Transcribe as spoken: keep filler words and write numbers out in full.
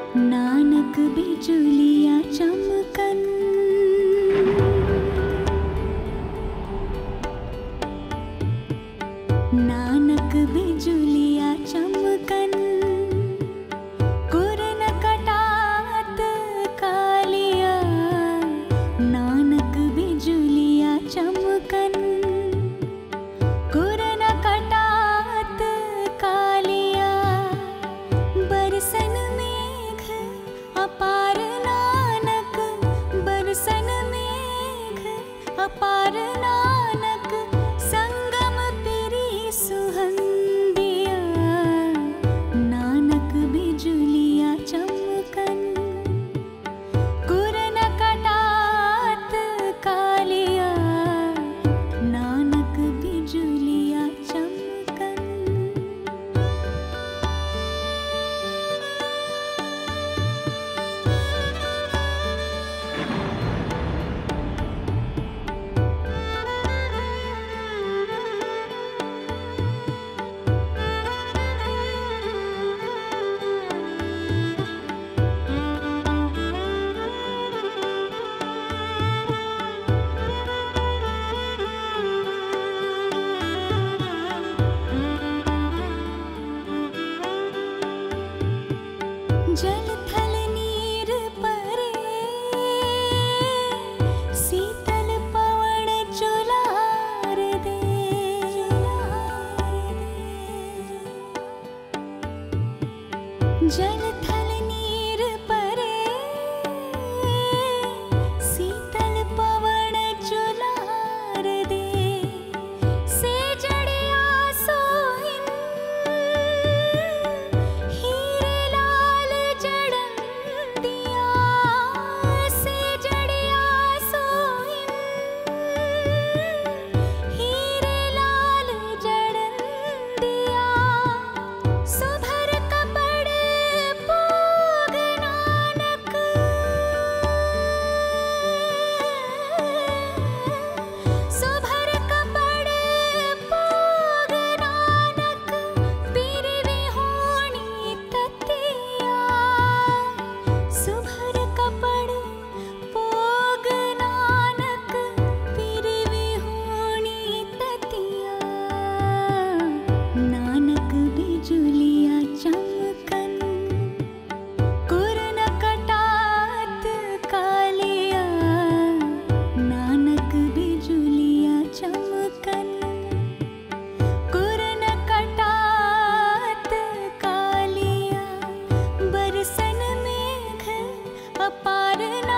नानक बिजुलिया चमकन, नानक बिजुलिया चमकन, कुरन कटात कालिया, नानक बिजुलिया चमकन, कुरन कटात कालिया, बरसन मेघ अपार नानक, बरसन मेघ अपार नानक, संगम पिरी सुहंदिया, नानक बिजुलिया चमकन, कुरन कटात कालिया, नानक बिजुलिया चमकन। जल थल नीर परे, शीतल पवन चुलार दे, जल थल नीर परे, शीतल पवन चुलार दे, से जड़िया सोहिन, हीरे लाल जड़न दिया, से जड़िया सोहिन, हीरे लाल जड़न दिया, सुभर कपड़ पोग नानक, सुभर कपड़ पोग नानक, पीरवी होनी ततिया, सुभर कपड़ पोग नानक, पीरवी होनी ततिया, नानक बिजुलिया चमकन, कुरन कटात कालिया, नानक बिजुलिया चमकन, कुरन कटात कालिया, बरसन मेघ अपार